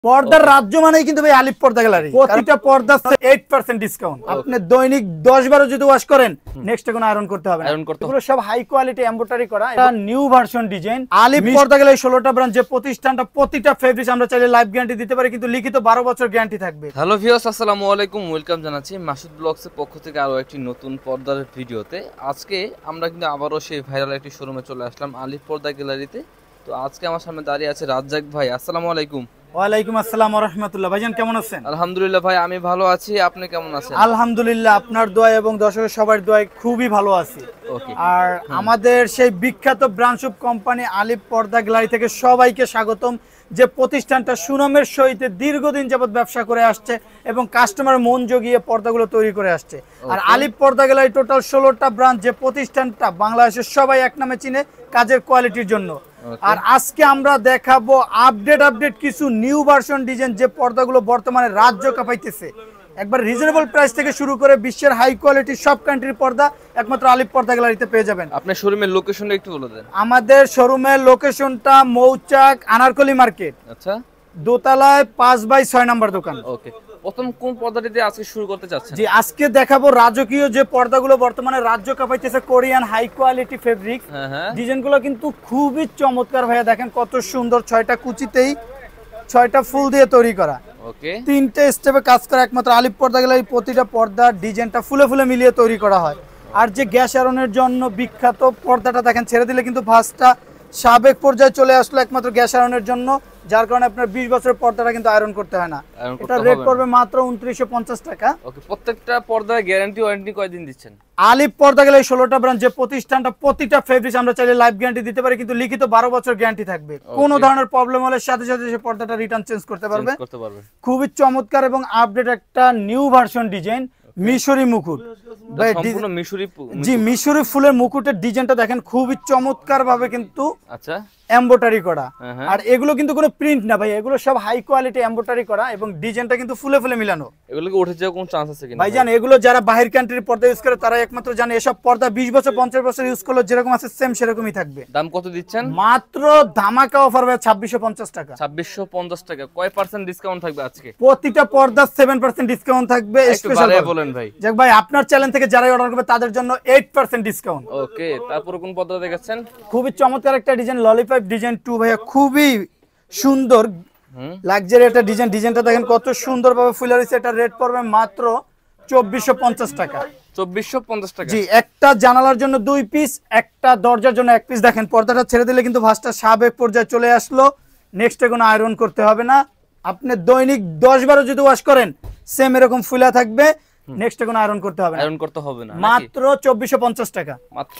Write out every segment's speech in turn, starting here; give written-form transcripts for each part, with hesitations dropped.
পর্দার রাজ্য মানেই কিন্তু ভাই আলিফ পর্দা গ্যালারি। প্রতিটা পর্দা 8% ডিসকাউন্ট। আপনি দৈনিক 10-12 যদি ওয়াশ করেন নেক্সট কোনো আয়রন করতে হবে না। এগুলো সব হাই কোয়ালিটি এমব্রয়ডারি করা। এটা নিউ ভার্সন ডিজাইন। আলিফ পর্দা গ্যালারি 16টা ব্রাঞ্চ, যে প্রতিষ্ঠানটা প্রতিটা ফেব্রিক্স আমরা চাইলে লাইফ গ্যারান্টি দিতে পারি, কিন্তু লিখিত 12 বছর গ্যারান্টি থাকবে। হ্যালো ভিউয়ার্স, আসসালামু আলাইকুম, ওয়েলকাম জানাচ্ছি মাসুদ ব্লগসের পক্ষ থেকে আরো একটি নতুন পর্দার ভিডিওতে। আজকে আমরা কিন্তু আবারও সেই ভাইরাল একটি শোরুমে চলে আসলাম, আলিফ পর্দা গ্যালারিতে। তো আজকে আমার সামনে দাঁড়িয়ে আছে রাজ্জাক ভাই। আসসালামু আলাইকুম। ওয়ালাইকুম আসসালাম ওয়া রাহমাতুল্লাহ। ভাইজান কেমন আছেন? আলহামদুলিল্লাহ ভাই, আমি ভালো আছি, আপনি কেমন আছেন? আলহামদুলিল্লাহ, আপনার দোয়া এবং দর্শকের সবার দোয়ায় খুবই ভালো আছি। ওকে। আর আমাদের সেই বিখ্যাত ব্রাঞ্চ অফ কোম্পানি আলিফ পর্দা গ্যালারি থেকে সবাইকে স্বাগতম, যে প্রতিষ্ঠানটা সুনামের সহিত দীর্ঘদিন যাবত ব্যবসা করে আসছে এবং কাস্টমার মন জগিয়ে পর্দাগুলো তৈরি করে আসছে। আর আলিফ পর্দা গ্যালারি টোটাল 16টা ব্রাঞ্চ, যে প্রতিষ্ঠানটা বাংলাদেশের সবাই এক নামে চিনে কাজের কোয়ালিটির জন্য। আর আজকে আমরা দেখাবো আপডেট কিছু নিউ ভার্সন ডিজাইন, যে পর্দাগুলো বর্তমানে রাজ্য কাঁপাইতেছে। একবার রিজনেবল প্রাইস থেকে শুরু করে বিশ্বের হাই কোয়ালিটি সব কান্ট্রির পর্দা একমাত্র আলিফ পর্দা গ্যালারিতে পেয়ে যাবেন। আপনার শোরুমের লোকেশনটা একটু বলে দেন। আমাদের শোরুমের লোকেশনটা মৌচাক আনারকলি মার্কেট, আচ্ছা, দোতলায় 5/6 নম্বর দোকান। ওকে। প্রথম কোন পর্দাটিতে আজকে শুরু করতে চাচ্ছেন? জি, আজকে দেখাবো রাজকীয় যে পর্দাগুলো বর্তমানে রাজ্য কাঁপাইতেছে, কোরিয়ান হাই কোয়ালিটি ফেব্রিক ডিজাইনগুলো কিন্তু খুবই চমৎকার ভাইয়া। দেখেন কত সুন্দর, 6টা কুচিতেই 6টা ফুল দিয়ে তৈরি করা। ওকে। 3টে স্টেপে কাজ করা একমাত্র আলিফ পর্দা গ্যালারি। প্রতিটা পর্দার ডিজাইনটা ফুলে ফুলে মিলিয়ে তৈরি করা হয়। আর যে গ্যাস আয়রনের জন্য বিখ্যাত পর্দাটা দেখেন, ছেড়ে দিলে কিন্তু ভাঁজটা সাবেক পর্যায়ে চলে আসলো একমাত্র গ্যাস আয়রনের জন্য, যার কারণে আপনার 20 বছরের পর্দাটা কিন্তু আয়রন করতে হয় না। এটা রেট পড়বে মাত্র 2950 টাকা। ওকে। প্রত্যেকটা পর্দার গ্যারান্টি ওয়ারেন্টি কয়দিন দিচ্ছেন? আলিফ পর্দা গ্যালারি 16টা ব্রাঞ্চ, যে প্রতিষ্ঠানটা প্রতিটা ফেব্রিক্স আমরা চাইলে লাইফ গ্যারান্টি দিতে পারি, কিন্তু লিখিত 12 বছর গ্যারান্টি থাকবে। কোনো ধরনের প্রবলেম হলে সাথে সাথে সেই পর্দাটা রিটার্ন চেঞ্জ করতে পারবে। খুবই চমৎকার এবং আপডেট একটা নিউ ভার্সন ডিজাইন, মিশরি মুকুট। সম্পূর্ণ মিশরি। জি, মিশরি ফুলের মুকুটের ডিজাইনটা দেখেন খুবই চমৎকার ভাবে কিন্তু আচ্ছা এমব্রয়ডারি করা। আর এগুলো কিন্তু কোনো প্রিন্ট না ভাই, এগুলো সব হাই কোয়ালিটি এমব্রয়ডারি করা এবং ডিজাইনটা কিন্তু ফুলে ফুলে মিলানো। এগুলো কি উঠে যাওয়ার কোনো চান্স আছে কিনা? ভাইজান, এগুলো যারা বাহির কান্ট্রির পর্দা ইউজ করে তারা একমাত্র জানে এসব পর্দা 20 বছর 50 বছর ইউজ করলে যেরকম আছে সেম সেরকমই থাকবে। দাম কত দিচ্ছেন? মাত্র ধামাকা অফার ভাই 2650 টাকা। 2650 টাকা। কয় পার্সেন্ট ডিসকাউন্ট থাকবে আজকে? প্রতিটা পর্দা 7% ডিসকাউন্ট থাকবে। স্পেশাল বলেন ভাই। যাক ভাই, আপনার চ্যানেল থেকে যারাই অর্ডার করবে তাদের জন্য 8% ডিসকাউন্ট। ওকে। তারপর কোন পর্দা দেখাচ্ছেন? খুবই চমৎকার একটা ডিজাইন, ললিপপ ডিজাইন 2 ভাইয়া, খুবই সুন্দর লাক্সারি একটা ডিজাইন। ডিজাইনটা দেখেন কত সুন্দর ভাবে ফুলে রয়েছে। এটা রেট পড়বে মাত্র 2450 টাকা। 2450 টাকা। জি, একটা জানালার জন্য 2 পিস, একটা দরজার জন্য 1 পিস। দেখেন পর্দাটা ছেড়ে দিলে কিন্তু ভাঁজটা সাবেক পর্যায়ে চলে আসলো। নেক্সটে কোনো আয়রন করতে হবে না। আপনি দৈনিক 10-12 যদি ওয়াশ করেন সেম এরকম ফুলা থাকবে। নেক্সটে কোনো আয়রন করতে হবে না। আয়রন করতে হবে না। মাত্র 2450 টাকা। মাত্র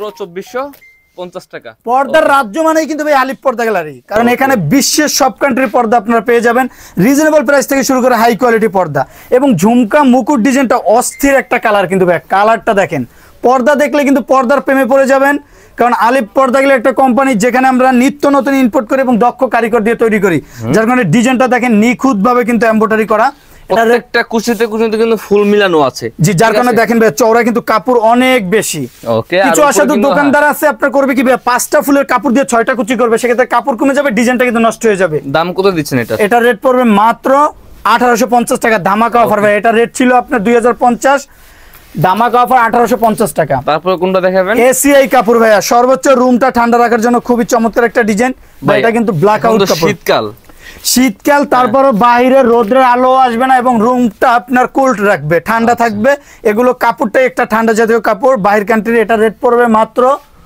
2450 টাকা। পর্দার রাজ্য মানেই কিন্তু ভাই আলিফ পর্দা গ্যালারি, কারণ এখানে বিশ্বের সব কান্ট্রির পর্দা আপনারা পেয়ে যাবেন রিজনেবল প্রাইস থেকে শুরু করে হাই কোয়ালিটি পর্দা। এবং ঝুমকা মুকুট ডিজাইনটা অস্থির একটা কালার, কিন্তু ভাই কালারটা দেখেন, পর্দা দেখলে কিন্তু পর্দার প্রেমে পড়ে যাবেন। কারণ আলিফ পর্দা গ্যালারি একটা কোম্পানি যেখানে আমরা নিত্য নতুন ইনপুট করি এবং দক্ষ কারিগর দিয়ে তৈরি করি, যার কারণে ডিজাইনটা দেখেন নিখুঁত ভাবে কিন্তু এমব্রয়ডারি করা। একটা কুচিতে কুচিতে কিন্তু ফুল মিলানো আছে। জি, যার কারণে দেখেন ভাই চওড়া কিন্তু কাপড় অনেক বেশি। ওকে। কিছু অসাধু দোকানদার আছে আপনার করবে কি ভাই 5টা ফুলের কাপড় দিয়ে 6টা কুচি করবে, সেক্ষেত্রে কাপড় কমে যাবে, ডিজাইনটা কিন্তু নষ্ট হয়ে যাবে। দাম কত দিচ্ছেন এটা? এটা রেট পড়বে মাত্র 1850 টাকা। ধামাকা অফার ভাই। এটা রেট ছিল আপনার 2050, ধামাকা অফার 1850 টাকা। তারপর কোনটা দেখাবেন? এসিআই কাপড় ভাইয়া, সর্বোচ্চ রুমটা ঠান্ডা রাখার জন্য খুবই চমৎকার একটা ডিজাইন। এটা কিন্তু ব্ল্যাক আউট কাপড়। শীতকাল, তারপরও বাইরে রোদ্রের আলো আসবে না এবং রুমটা আপনার কোল্ড রাখবে, ঠান্ডা থাকবে। এগুলো কাপড়টাই একটা ঠান্ডা জাতীয় কাপড় বাহির কান্ট্রির। এটা রেট পড়বে মাত্র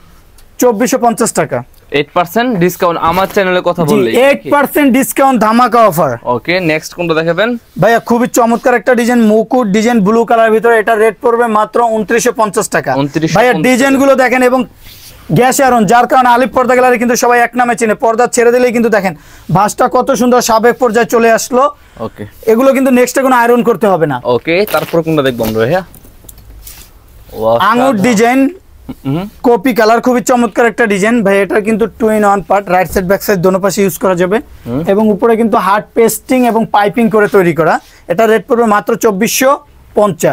2450 টাকা। 8% ডিসকাউন্ট আমার চ্যানেলে কথা বললে 8% ডিসকাউন্ট, ধামাকা অফার। ওকে। নেক্সট কোনটা দেখাবেন? ভাইয়া খুবই চমৎকার একটা ডিজাইন, মুকুট ডিজাইন ব্লু কালার ভিতরে। এটা রেট পড়বে মাত্র 2950 টাকা। ভাইয়া ডিজাইন গুলো দেখেন এবং গ্যাস আয়রন, যার কারণে আলিফ পর্দা গ্যালারি কিন্তু সবাই এক নামে চিনে। পর্দা ছেড়ে দিলেই কিন্তু দেখেন ভাঁজটা কত সুন্দর সাবেক পর্যায়ে চলে আসলো। ওকে। এগুলো কিন্তু নেক্সটে কোনো আয়রন করতে হবে না। ওকে। তারপর কোনটা দেখব আমরা ভাইয়া? আঙুর ডিজাইন কপি কালার, খুবই চমৎকার একটা ডিজাইন ভাই। এটা কিন্তু 2-in-1 part, right side back side দোনো পাশে ইউজ করা যাবে এবং উপরে কিন্তু হার্ড পেস্টিং এবং পাইপিং করে তৈরি করা। এটা রেট পড়বে মাত্র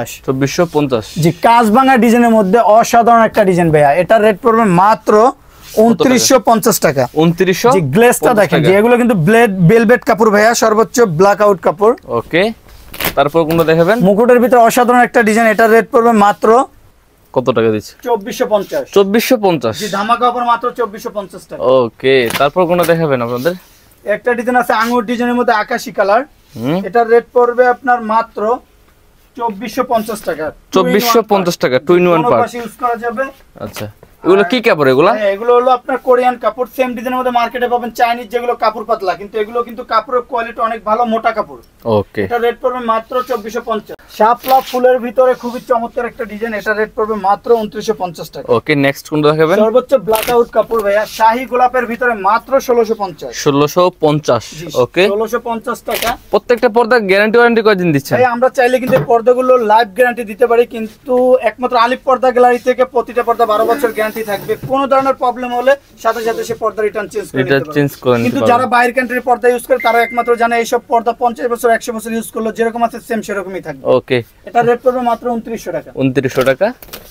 2450। জি, কাজ ভাঙা ডিজাইনের মধ্যে অসাধারণ একটা ডিজাইন ভাইয়া। এটা রেট পড়বে মাত্র 2950 টাকা। 2900 জি, গ্লেজটা দেখেন যে এগুলো কিন্তু ভেলভেট কাপড় ভাইয়া, সর্বোচ্চ ব্ল্যাক আউট কাপড়। ওকে, তারপর কোনটা দেখাবেন? মুকুটের ভিতরে অসাধারণ একটা ডিজাইন, এটার রেট পড়বে মাত্র কত টাকা দিচ্ছে? 2450। 2450। জি, ধামাকা অফার মাত্র 2450 টাকা। ওকে, তারপর কোনটা দেখাবেন আপনাদের? একটা ডিজাইন আছে আঙ্গুর ডিজাইনের মধ্যে আকাশী কালার, এটার রেট পড়বে আপনার মাত্র 2450 টাকা। 2450 টাকা, 2 in 1 পার্ট ইউজ করা যাবে। আচ্ছা, এগুলো কি কাপড় এগুলো? এগুলো হলো আপনার কোরিয়ান কাপড়, সেম ডিজাইনের মধ্যে মার্কেটে পাবেন চাইনিজ যেগুলো কাপড় পাতলা, কিন্তু এগুলো কিন্তু কাপড়ের কোয়ালিটি অনেক ভালো, মোটা কাপড়। ওকে, এটা রেট পড়বে মাত্র 2450। শাপলা ফুলের ভিতরে খুবই চমৎকার একটা ডিজাইন, এটা রেট পড়বে মাত্র 2950 টাকা। ওকে, নেক্সট কোনটা দেখাবেন? সর্বোচ্চ ব্ল্যাক আউট কাপড় ভাইয়া, শাহী গোলাপের ভিতরে মাত্র 1650। 1650। ওকে, 1650 টাকা। প্রত্যেকটা পর্দা গ্যারান্টি ওয়ারেন্টি কয়দিন দিচ্ছেন? ভাই আমরা চাইলে কিন্তু এই পর্দাগুলো লাইভ গ্যারান্টি দিতে পারি, কিন্তু একমাত্র আলিফ পর্দা গ্যালারি থেকে প্রতিটা পর্দা 12 বছর গ্যারান্টি থাকবে। কোনো ধরনের প্রবলেম হলে সাথে সাথে সে পর্দা রিটার্ন চেঞ্জ করে নিতে পারবে। কিন্তু যারা বাইরের কান্ট্রির পর্দা ইউজ করে তারা একমাত্র জানে এইসব পর্দা 50 বছর 100 বছর ইউজ করলে যেরকম আছে সেম সেরকমই থাকবে। ওকে, এটা রেট পড়বে মাত্র 2900 টাকা। 2900 টাকা।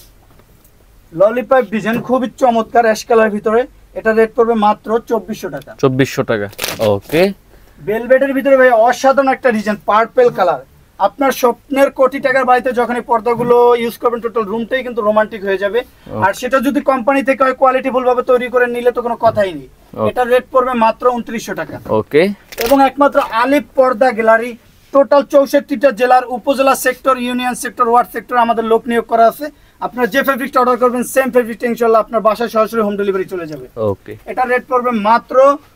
ললিপপ ডিজাইন খুবই চমৎকার অ্যাশ কালারের ভিতরে, এটা রেট পড়বে মাত্র 2400 টাকা। 2400 টাকা। ওকে, ভেলভেটের ভিতরে ভাই অসাধারণ একটা ডিজাইন, পার্পল কালার। আপনার স্বপ্নের কোটি টাকার বাড়িতে যখন এই পর্দাগুলো ইউজ করবেন টোটাল রুমটাই কিন্তু রোমান্টিক হয়ে যাবে। আর সেটা যদি কোম্পানি থেকে হয় কোয়ালিটিফুল ভাবে তৈরি করে নিলে তো কোনো কথাই নেই। এটা রেট পড়বে মাত্র 2900 টাকা। ওকে, এবং একমাত্র আলিফ পর্দা গ্যালারি, টোটাল 64টা জেলার উপজেলা sector, union sector, ward sector আমাদের লোক নিয়োগ করা আছে। আপনারা যে ফেব্রিকটা অর্ডার করবেন সেম ফেব্রিকটা ইনশাআল্লাহ আপনার বাসায় সরাসরি হোম ডেলিভারি চলে যাবে। ওকে, এটা রেট পড়বে মাত্র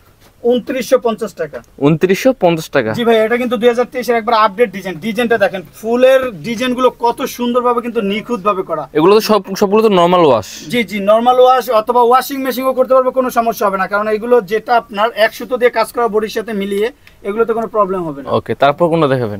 2950 টাকা। 2950 টাকা। জি ভাই, এটা কিন্তু 2023 এর একবার আপডেট ডিজাইন। ডিজাইনটা দেখেন, ফুলের ডিজাইনগুলো কত সুন্দরভাবে কিন্তু নিখুঁতভাবে করা। এগুলো তো সবগুলো তো নরমাল ওয়াশ। জি জি, নরমাল ওয়াশ অথবা ওয়াশিং মেশিনও করতে পারবে, কোনো সমস্যা হবে না, কারণ এগুলো যেটা আপনার এক সুতো দিয়ে কাজ করা বডির সাথে মিলিয়ে এগুলোতে কোনো প্রবলেম হবে না। ওকে, তারপর কোনটা দেখাবেন?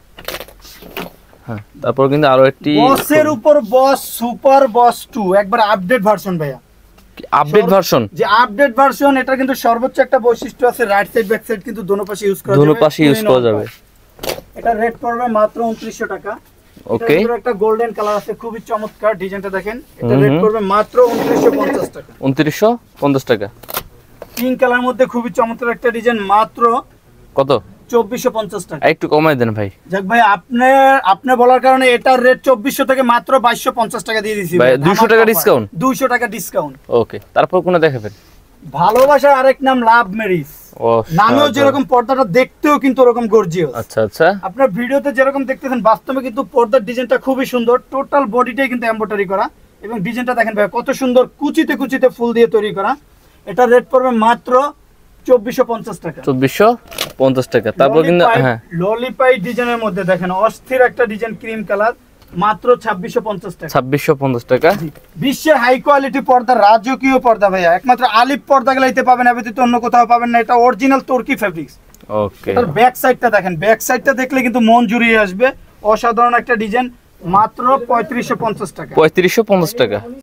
হ্যাঁ, তারপর কিন্তু আরো একটি বসের উপর বস সুপার বস 2 একবার আপডেট ভার্সন ভাইয়া। Update version. যে আপডেট ভার্সন, এটা কিন্তু সর্বোচ্চ একটা বৈশিষ্ট্য আছে, রাইট সাইড ব্যাক সাইড কিন্তু দোনো পাশে ইউজ করা যাবে। দোনো পাশে ইউজ করা যাবে। এটা রেট পড়বে মাত্র 2900 টাকা। ওকে, এটার একটা গোল্ডেন কালার আছে, খুবই চমৎকার ডিজাইনটা দেখেন। এটা রেট পড়বে মাত্র 2950 টাকা। 2950 টাকা। পিঙ্ক কালার মধ্যে খুবই চমৎকার একটা ডিজাইন, মাত্র কত? 2450 টাকা। একটু কমাই দেন ভাই। যাক ভাই, আপনি বলার কারণে এটার রেট 2400 থেকে মাত্র 2250 টাকা দিয়ে দিয়েছি ভাই। 200 টাকা ডিসকাউন্ট। 200 টাকা ডিসকাউন্ট। ওকে, তারপর কোনটা দেখাবেন? ভালোবাসার আরেক নাম লাভ ম্যারিজ। নামেও যেরকম, পর্দাটা দেখতেও কিন্তু ওরকম গর্জিয়াস। আচ্ছা আচ্ছা, আপনার ভিডিওতে যেরকম দেখতেছেন বাস্তবে কিন্তু পর্দার ডিজাইনটা খুবই সুন্দর, টোটাল বডিটাই কিন্তু এমব্রয়ডারি করা। এবং ডিজাইনটা দেখেন ভাই কত সুন্দর, কুচিতে কুচিতে ফুল দিয়ে তৈরি করা। এটা রেট পড়বে মাত্র 2450 টাকা। 2450 টাকা। তারপর কিন্তু হ্যাঁ, ললিপাই ডিজাইনের মধ্যে দেখেন অস্থির একটা ডিজাইন, ক্রিম কালার, মাত্র 2650 টাকা। 2650 টাকা। বিশ্বের হাই কোয়ালিটি পর্দা, রাজকীয় পর্দা ভাইয়া, একমাত্র আলিফ পর্দা গেলাইতে পাবেন, ব্যতীত অন্য কোথাও পাবেন না। এটা অরিজিনাল তুর্কি ফেব্রিক্স। ওকে, এটার ব্যাক সাইডটা দেখেন, ব্যাক সাইডটা দেখলে কিন্তু মন জুড়িয়ে আসবে। অসাধারণ একটা ডিজাইন, মাত্র 3550 টাকা। 3550 টাকা।